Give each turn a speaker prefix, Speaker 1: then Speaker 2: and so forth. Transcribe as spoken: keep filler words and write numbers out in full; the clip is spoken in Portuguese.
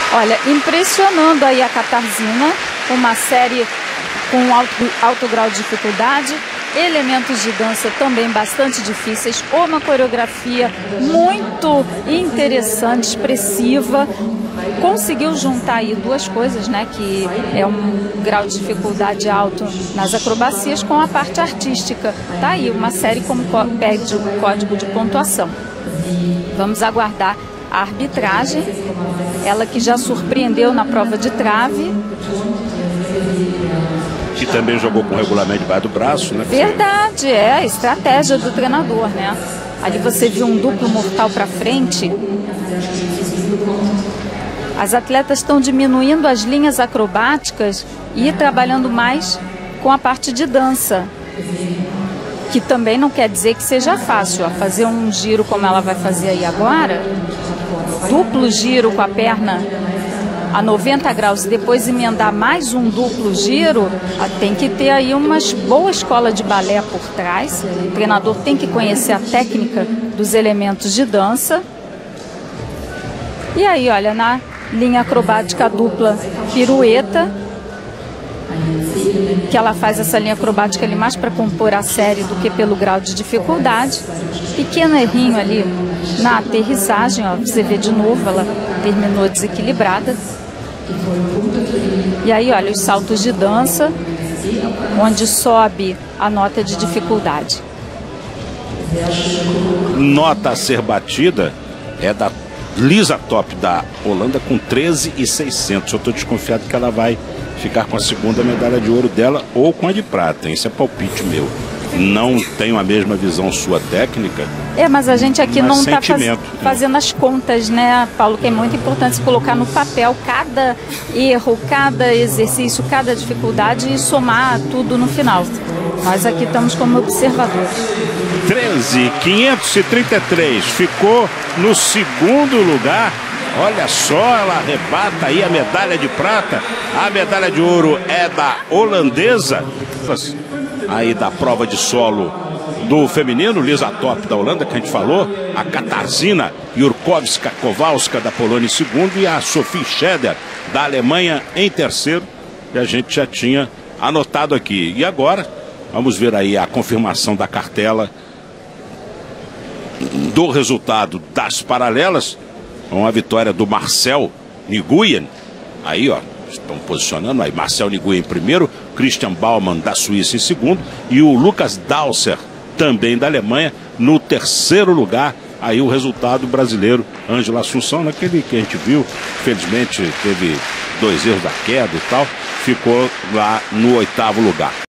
Speaker 1: Olha, impressionando aí a Katarzyna, uma série com alto, alto grau de dificuldade, elementos de dança também bastante difíceis, uma coreografia muito interessante, expressiva, conseguiu juntar aí duas coisas, né, que é um grau de dificuldade alto nas acrobacias com a parte artística. Tá aí uma série como pede o código de pontuação. Vamos aguardar a arbitragem, ela que já surpreendeu na prova de trave.
Speaker 2: Que também jogou com o regulamento debaixo do braço, né?
Speaker 1: Verdade, é a estratégia do treinador, né? Ali você viu um duplo mortal para frente. As atletas estão diminuindo as linhas acrobáticas e trabalhando mais com a parte de dança. Que também não quer dizer que seja fácil. Ó, fazer um giro como ela vai fazer aí agora, duplo giro com a perna a noventa graus e depois emendar mais um duplo giro, tem que ter aí uma boa escola de balé por trás. O treinador tem que conhecer a técnica dos elementos de dança. E aí, olha, na linha acrobática dupla pirueta, que ela faz essa linha acrobática ali mais para compor a série do que pelo grau de dificuldade. Pequeno errinho ali na aterrissagem, ó, você vê de novo, ela terminou desequilibrada. E aí, olha, os saltos de dança, onde sobe a nota de dificuldade.
Speaker 2: Nota a ser batida é da Lisa Top da Holanda com treze mil e seiscentos. Eu estou desconfiado que ela vai ficar com a segunda medalha de ouro dela ou com a de prata. Esse é palpite meu. Não tenho a mesma visão sua técnica.
Speaker 1: É, mas a gente aqui não está faz,
Speaker 2: né?
Speaker 1: fazendo as contas, né, Paulo? Que é muito importante se colocar no papel cada erro, cada exercício, cada dificuldade e somar tudo no final. Nós aqui estamos como observadores.
Speaker 2: treze mil quinhentos e trinta e três, ficou no segundo lugar. Olha só, ela arrebata aí a medalha de prata. A medalha de ouro é da holandesa. Aí da prova de solo do feminino, Lisa Top da Holanda, que a gente falou, a Katarzyna Jurkowska-Kowalska da Polônia em segundo e a Sophie Scheder da Alemanha em terceiro, que a gente já tinha anotado aqui. E agora, vamos ver aí a confirmação da cartela do resultado das paralelas, com a vitória do Marcel Nguyen. Aí, ó, estão posicionando aí, Marcel Nguyen em primeiro, Christian Baumann da Suíça em segundo e o Lucas Dausser, também da Alemanha, no terceiro lugar. Aí o resultado brasileiro, Ângela Assunção, naquele que a gente viu, felizmente teve dois erros da queda e tal, ficou lá no oitavo lugar.